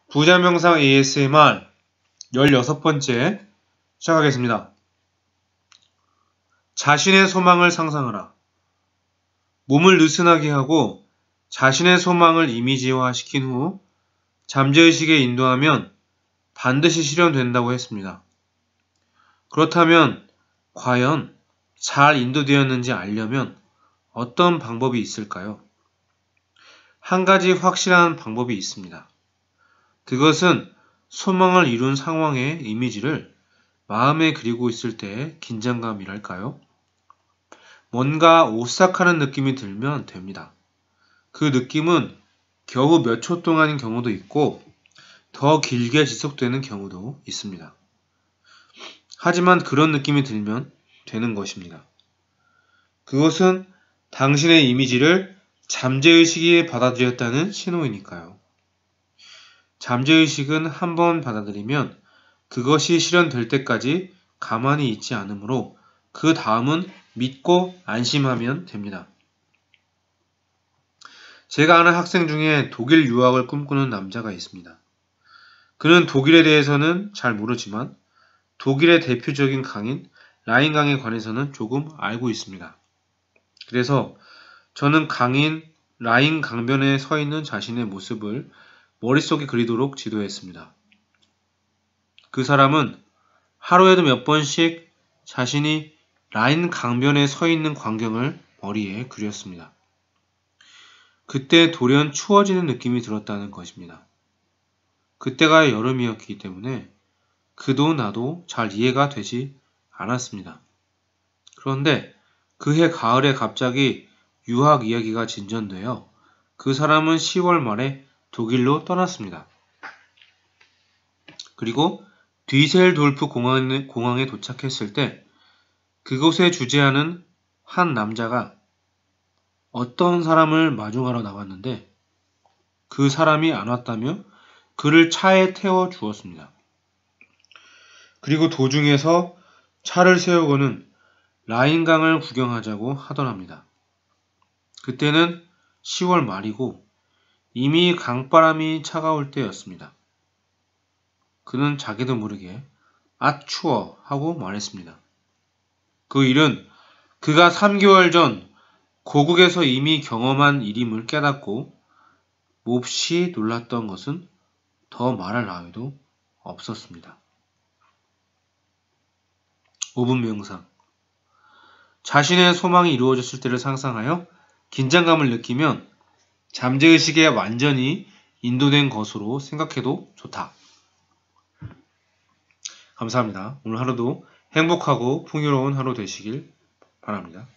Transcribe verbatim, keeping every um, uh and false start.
부자명상 에이에스엠알 열여섯 번째 시작하겠습니다. 자신의 소망을 상상하라. 몸을 느슨하게 하고 자신의 소망을 이미지화 시킨 후 잠재의식에 인도하면 반드시 실현된다고 했습니다. 그렇다면 과연 잘 인도되었는지 알려면 어떤 방법이 있을까요? 한 가지 확실한 방법이 있습니다. 그것은 소망을 이룬 상황의 이미지를 마음에 그리고 있을 때의 긴장감이랄까요? 뭔가 오싹하는 느낌이 들면 됩니다. 그 느낌은 겨우 몇 초 동안인 경우도 있고 더 길게 지속되는 경우도 있습니다. 하지만 그런 느낌이 들면 되는 것입니다. 그것은 당신의 이미지를 잠재의식이 받아들였다는 신호이니까요. 잠재의식은 한번 받아들이면 그것이 실현될 때까지 가만히 있지 않으므로 그 다음은 믿고 안심하면 됩니다. 제가 아는 학생 중에 독일 유학을 꿈꾸는 남자가 있습니다. 그는 독일에 대해서는 잘 모르지만 독일의 대표적인 강인 라인강에 관해서는 조금 알고 있습니다. 그래서 저는 강인 라인 강변에 서 있는 자신의 모습을 머릿속에 그리도록 지도했습니다. 그 사람은 하루에도 몇 번씩 자신이 라인 강변에 서 있는 광경을 머리에 그렸습니다. 그때 돌연 추워지는 느낌이 들었다는 것입니다. 그때가 여름이었기 때문에 그도 나도 잘 이해가 되지 않았습니다. 그런데 그해 가을에 갑자기 유학 이야기가 진전되어 그 사람은 시월 말에 독일로 떠났습니다. 그리고 뒤셀돌프 공항에, 공항에 도착했을 때 그곳에 주재하는 한 남자가 어떤 사람을 마중하러 나왔는데 그 사람이 안 왔다며 그를 차에 태워 주었습니다. 그리고 도중에서 차를 세우고는 라인강을 구경하자고 하더랍니다. 그때는 시월 말이고 이미 강바람이 차가울 때였습니다. 그는 자기도 모르게 아 추워 하고 말했습니다. 그 일은 그가 삼 개월 전 고국에서 이미 경험한 일임을 깨닫고 몹시 놀랐던 것은 더 말할 나위도 없었습니다. 오 분 명상. 자신의 소망이 이루어졌을 때를 상상하여 긴장감을 느끼면 잠재의식에 완전히 인도된 것으로 생각해도 좋다. 감사합니다. 오늘 하루도 행복하고 풍요로운 하루 되시길 바랍니다.